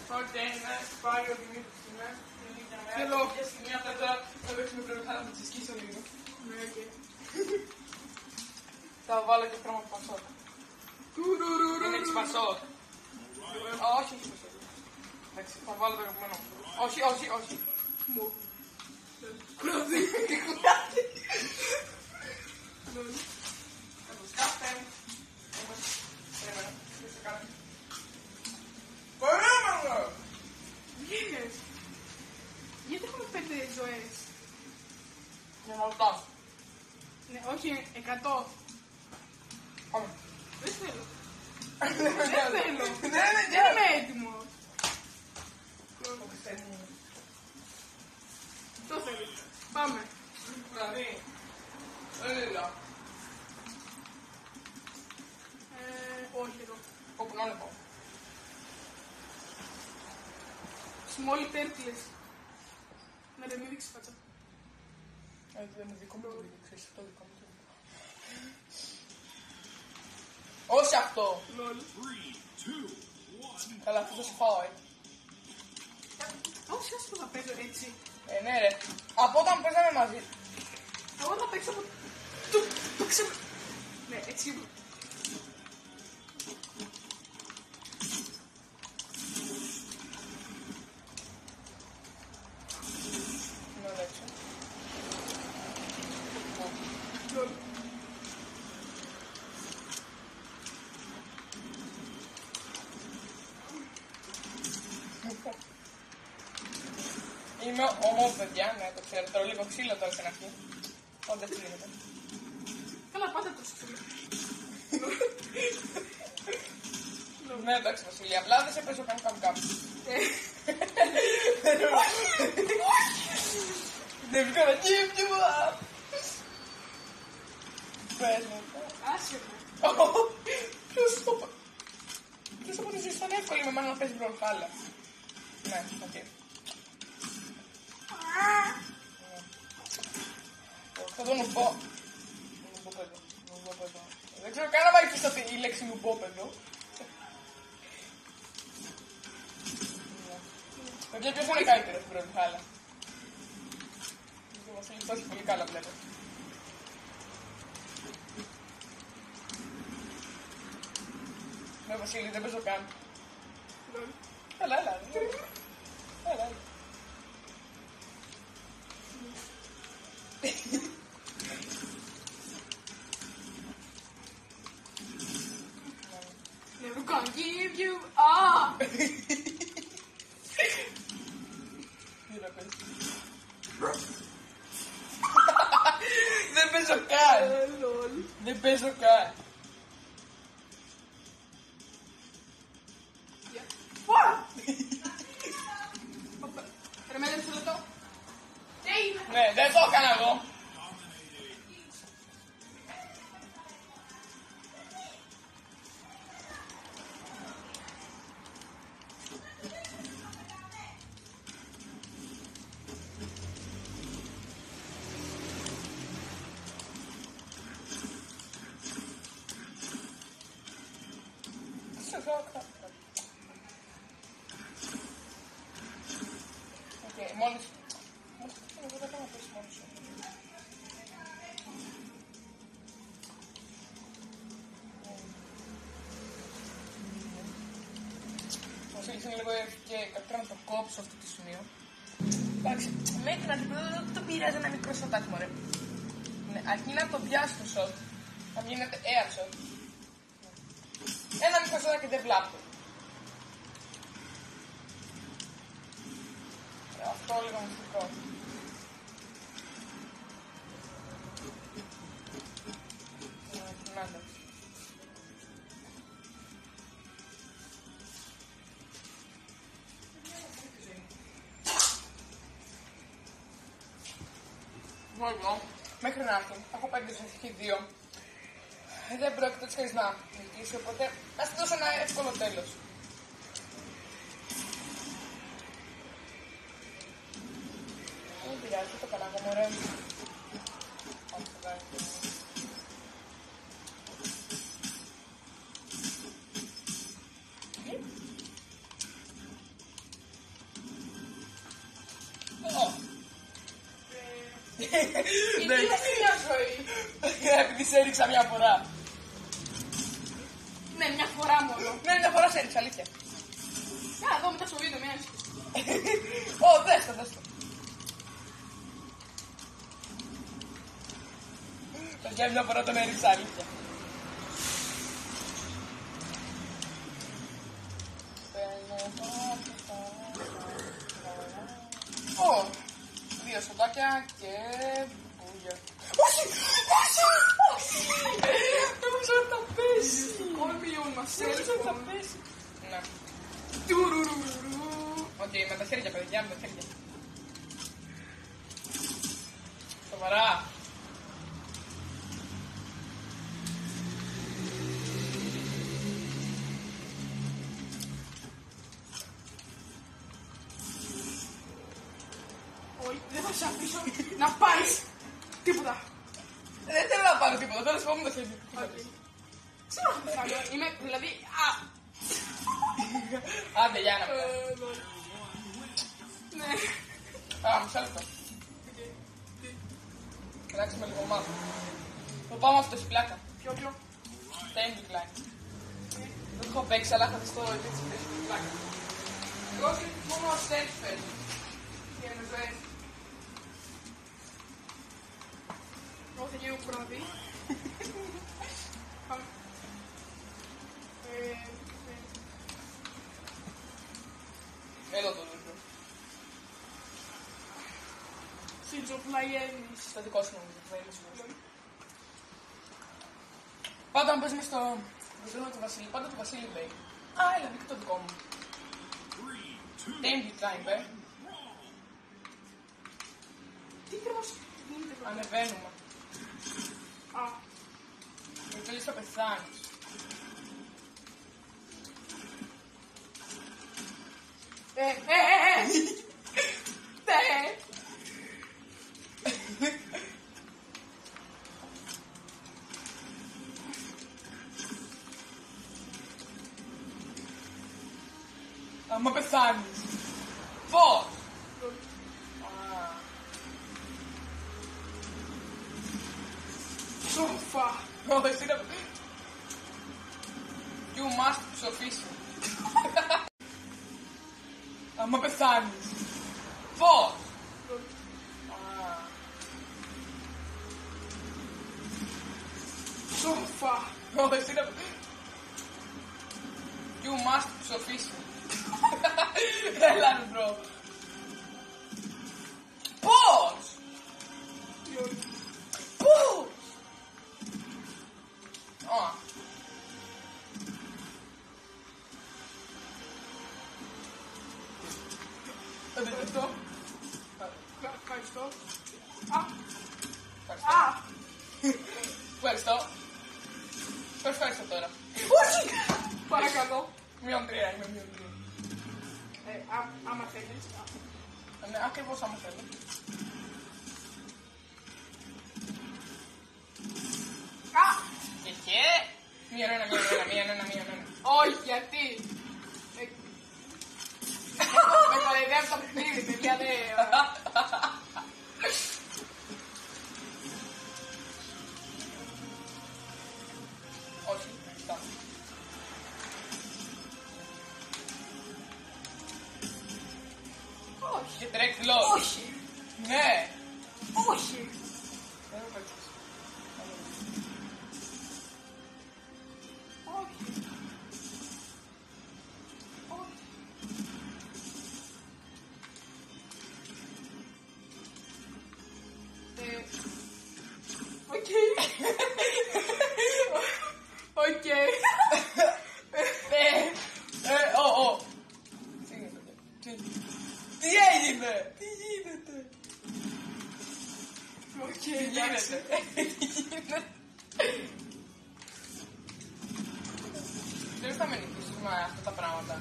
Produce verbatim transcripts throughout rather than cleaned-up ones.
Οκ, ναι, πάει ο Δημήτρης, ναι. Θέλω και μια τέτοια θα παίξουμε πρέπει να τη σκίσω λίγο. Ναι, οκ. Θα βάλω και χρώμα πασόκ. Είναι της πασόκ. Όχι, όχι πασόκ. Εντάξει, θα βάλω το αγαπημένο μου. Όχι, όχι, όχι. Μου. Κουράδι. Κουράδι. Θα το σκάφτε. Περίμενα. Δεν σε κάνει. Περίμενα. Βγήκες. Γιατί έχουμε πέντε ζωές. Για να ρωτάς. Ναι, όχι, εκατό. Πάμε. Δεν θέλω. Δεν θέλω. Δεν είμαι έτοιμος. Το θέλει. Πάμε. Δηλαδή. Δεν είναι. Όχι εδώ. Όπου να είναι πάω. Small turtles. Ναι, δεν μην δείξεις φάτσα. Ε, δεν είναι δικό μου το δείξεις, ξέρεις αυτό δικό μου το δείξεις. Όχι αυτό! Λολ. Καλά, αυτό θα σου φάω, ε. Όχι, άσχο θα παίζω έτσι. Ε, ναι ρε. Από όταν παίζαμε μαζί. Εγώ θα παίξω από... Το παίξαμε... Ναι, έτσι ήμουν. Είμαι ομός παιδιά, ναι το ξέρω, τρώω λίγο ξύλο τώρα στην αρχή. Πάντα ξύλινεται. Καλά πάντα το ξύλο. Ναι εντάξει Βασίλη, απλά δεν σε παίζω καν καμ καμ. Δεν βγάλα κύμνημα. Πες μου. Άσε μου. Ποιος το πω. Ποιος από τους ζεις ήταν εύκολη με μάνα να παίζει μπροχάλα. Ναι, οκ. Θα το νουμπώ. Δεν ξέρω καν να βάγεις αυτή η λέξη νουμπόπεδο. Παιδιά ποιος είναι καλύτερος στην πρώτη χάλα. Ο Βασίλης το έχει πολύ καλά βλέπω. Ναι Βασίλη δεν παίζω καν. Έλα, έλα. Έλα, έλα. Never gonna give you up. Δεν παίζω καν. Δεν παίζω καν. Περιμένετε μισό λεπτό. Ναι, δεν το έκανα εγώ. Οκ, μόλις... Μόλις αυτό εγώ δεν κάνω να πεις μόνος σου. Μας έλειξε λίγο και καλύτερα να το κόψω αυτό το σημείο. Εντάξει, με την αντιπρόεδρο δεν το πειράζει ένα μικρό σωτάκι μωρέ. Αρκεί να το πιάσει το σωτ, θα γίνεται air shot. Ένα μικρό σωτάκι δεν βλάπτει. Αυτό λίγο μυστικό. Κοιμάται. Μόνο, μέχρι να έρθουν. Έχω πέντε ζωτική δύο. Δεν πρόκειται έτσι χωρίς να νικήσει, οπότε ας δώσω ένα εύκολο τέλος. Δεν πειράζει, το παράγω, ωραία. Γιατί είναι μια ζωή. Επειδή σε έριξα μια φορά. Ναι, μια φορά μόνο. Ναι, μια φορά σε έριξα, αλήθεια. Να δω μετά στο βίντεο, μια ανησυχία. Ω, δες το, δες το. Για μια φορά τον έριξα, αλήθεια. Ω, δύο σοτάκια και μπούγια. Όχι! Όχι! Όχι! Νομίζω ότι θα πέσει. Κόλμιον μας Νομίζω ότι θα πέσει. Ναι. Τουρουρουρουρου. Οκ, με τα χέρια, παιδιά, με τα χέρια. Σοβαρά. Όχι, δεν θα σε αφήσω να πάρεις τίποτα. Δεν θέλω να πάρω τίποτα, θέλω να σου πω μου το χέρι. Ξέρω τι θα κάνω. Είμαι, δηλαδή, α, Άντε, για να μετά. ναι. Α, μισό λεπτό. Κοιτάξτε λίγο μάθο. Το πάμε αυτό στην πλάκα. Ποιο, ποιο. Thank you, πλάκα. Δεν το έχω παίξει, αλλά είχα δει στο έτσι στην πλάκα. Εγώ και μόνο ασθένεις παίζω. Και με ζωές. Εγώ θα γίνω πρώτη. Πάμε. Ε, Εδώ το δούριο. Συντζοπλαγέννης. Στο δικό σου νομίζω, θα είναι σίγουρος. Πάντα αν παίζουμε στο... Δεν του Βασίλη, πάντα του Βασίλη λέει. Α, έλα, δείχνει το δικό μου. Thank you, time, ε. Τι ακριβώς γίνεται εδώ. Ανεβαίνουμε. Α, Δεν θέλεις να πεθάνεις. ε, ε, ε, ε. Ναι. Άμα πεθάνεις. Πώς. Α, Σοφά. όχι, εσύ να... You must ψοφήσει. Άμα πεθάνεις. Πώς. Α, Σοφά. όχι, εσύ να... You must ψοφήσει. Έλα ρε μπρο. Πώς. Πώς. Α. Ευχαριστώ. Ευχαριστώ. Α, Ευχαριστώ. α. Ευχαριστώ. Το ευχαριστώ τώρα. Όχι. Παρακαλώ. Μειον τρία, είμαι μειον τρία. Ε, α- άμα θέλεις. Α. Ναι, ακριβώς άμα θέλω. Α, Και και. Μείον ένα, μείον ένα, μείον ένα, μείον ένα. όχι, γιατί. Ε, Με κοροϊδεύει το παιχνίδι, παιδιά, ναι. Όχι, ευχαριστώ. Όχι. Και τρέξει λόγο. Όχι. Ναι. Όχι. Δεν το παίξεις. Όχι. Όχι. Ε, οκ. Οκ. Ε, ε, ω, ω. Τι γίνεται. Τι τι έγινε. Τι γίνεται. Οκ, Τι εντάξει. γίνεται. Τι γίνεται. Δεν θα με νικήσεις με αυτά τα πράγματα.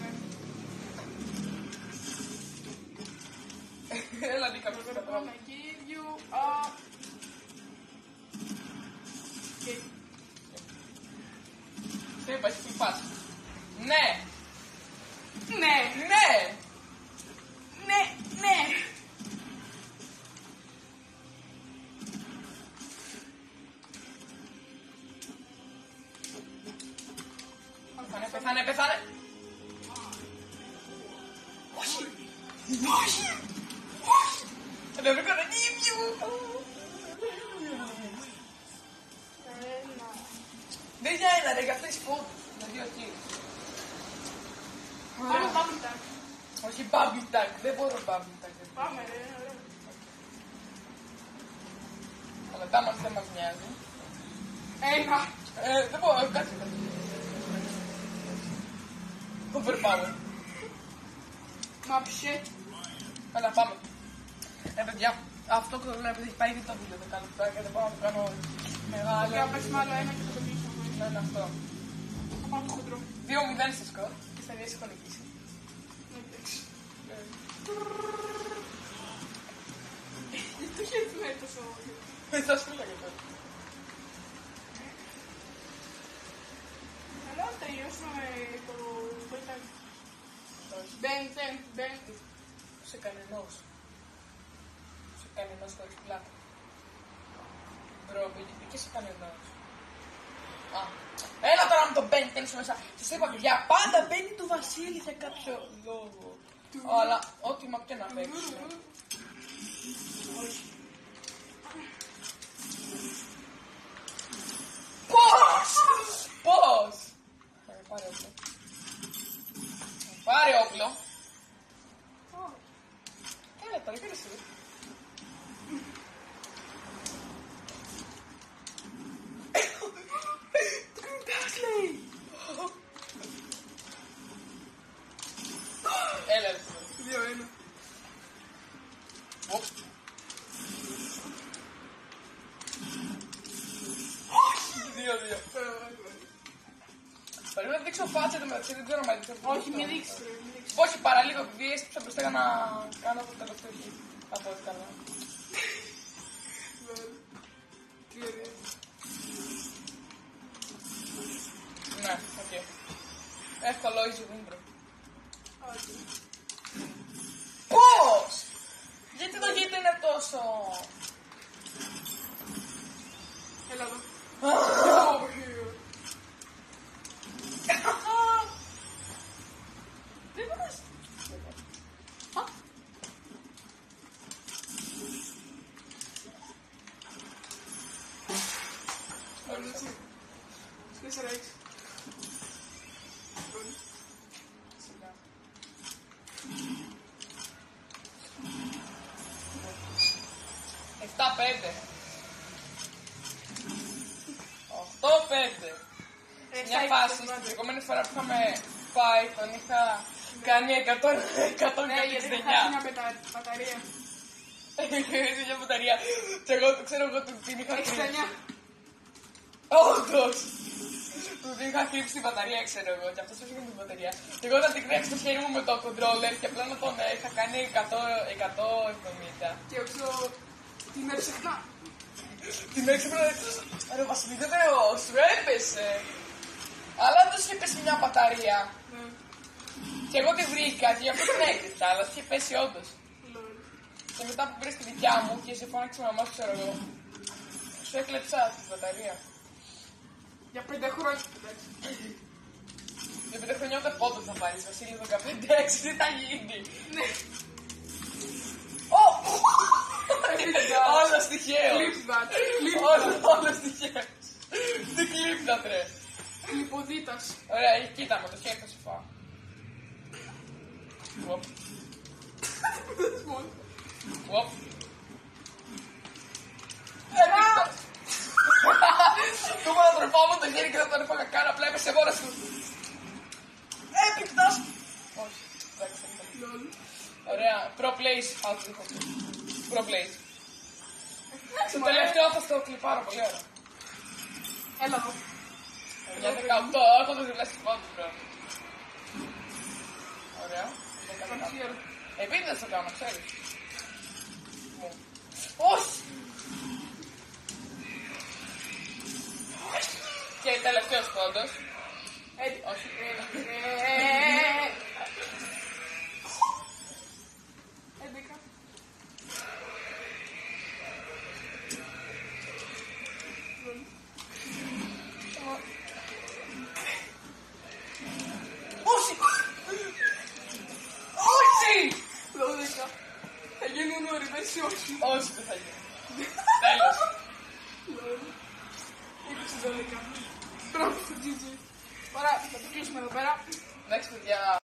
Έλα, Νίκα, αυτά τα I'm πράγματα. gonna give you a... Okay. Τι είπα, εσύ τι πας. Ναι. Ναι, Ναι. ναι, ναι. Πέθανε, πέθανε. Όχι. Όχι. Όχι. Δεν βρήκα τα νύμια μου. Ένα. Δεν για ένα ρε, για αυτές τις φόντους. Δηλαδή εκεί. Πάμε πάμε τα. Όχι bubble tag, δεν μπορώ bubble tag. Πάμε ρε, ωραία. Αλλά τα μας δεν μας νοιάζει. Ένα. Ε, δεν μπορώ, κάτσε. Overpower. Μα πιέ. Έλα, πάμε. Ε, παιδιά, αυτό το λέω επειδή έχει πάει και το βίντεο το κάνω τώρα και δεν μπορώ να το κάνω μεγάλο. Για πες με άλλο ένα και θα το κλείσουμε. Ναι, είναι αυτό. Θα πάω το χοντρό. δύο μηδέν στο σκορ και στα δύο έχω νικήσει. Εντάξει. Γιατί το χέρι του είναι τόσο... Δεν θα σου λέγα τώρα. Καλά, τελειώσουμε το σπορτάκι. Μπεν, μπεν, μπεν. Σε κανενός. Σε κανενός χωρίς πλάτη. Μπρο, πήγε σε κανενός. Α, έλα τώρα με τον μπαίνει τέλος μέσα. Σας είπα παιδιά, πάντα μπαίνει του Βασίλη για κάποιο λόγο. Αλλά ό,τι μα και να παίξουμε. Πώς! Πώς! Θα πάρει όπλο. Θα πάρει όπλο. Έλα τώρα, πήγες εσύ. Τι κουντάς λέει. Έλα ρε. Δύο, ένα. Οπ. Δύο, δύο. Πρέπει να δείξω φάτσα το μεταξύ, δεν ξέρω μάλιστα. Όχι, μην δείξεις ρε, μην δείξεις. Όχι, παραλίγο, επειδή έστειψα μπροστά για να κάνω το τελευταίο χι. Θα πω ότι καλά. Τρία, δύο. Ναι, οκ. Εύκολο, easy win, bro. Όχι. Πώς! Γιατί το γήπεδο είναι τόσο... Έλα εδώ. Δεν μπορείς. Τέσσερα έξι. Εφτά πέντε. Οχτώ πέντε. Μια φάση, την επόμενη φορά που είχαμε πάει, τον είχα κάνει εκατό, εκατό Ναι, γιατί εξήντα θα χάσει εννιά. μια πετα- μπαταρία. Είχε μια μπαταρία. Και εγώ ξέρω εγώ του την είχα εξήντα εννιά. Όντως! Του την είχα κρύψει την μπαταρία, ξέρω εγώ, και αυτός έφυγε την μπαταρία. Και εγώ θα την κρέψει στο χέρι μου με το controller και απλά να τον ε, είχα κάνει εκατό, εκατό εβδομήντα. Και όξω την έψεχνα. Την έξυπνα, ρε Βασιλή, δεν λέω, σου έπεσε. Αλλά δεν σου είχε πέσει μια μπαταρία. Ναι. Και εγώ τη βρήκα και γι' αυτό την έκρυψα, αλλά σου είχε πέσει όντως. Λόλ. Και μετά που πήρες τη δικιά μου και σε φώναξε η μαμά σου, ξέρω εγώ, σου έκλεψα την μπαταρία. Για πέντε χρόνια. εντάξει. Για πέντε χρονιά ούτε πότε θα πάρεις, Βασίλη, δεκαπέντε έξι, τι θα γίνει. Ναι. Ω! Παιδιά. Όλο τυχαίο. Clip that. Clip Όλο, that. όλο τυχαίο. Τι κλείπτα, τρε. Κλιποδίτας. Ωραία, κοίτα με το χέρι θα σου φάω. Οπ, Μόνο. οπ. Έπιπτα. Του να τον φάω με το χέρι και δεν τον έφαγα καν, απλά έπεσε μόνος του. Έπιπτας. Όχι, εντάξει, δεν είναι. Λόλ. Ωραία, pro plays, άλλο δίχω. Pro plays. Εντάξει, Το μωρέ. τελευταίο θα στο κλιπάρω, πολύ ωραία. Έλα εδώ. Για δεκαοκτώ, έχω το διπλάσιο πόντους, bro. Ωραία. Conceal. Επειδή δεν το κάνω, ξέρεις. Μου. Όχι! Και τελευταίος πόντος. Έτσι. Όχι. Έντεκα. όχι. Όχι, δεν θα γίνει. Τέλος. είκοσι δώδεκα. Μπράβο στο τζι τζι. Ωραία, θα το κλείσουμε εδώ πέρα. Εντάξει, παιδιά.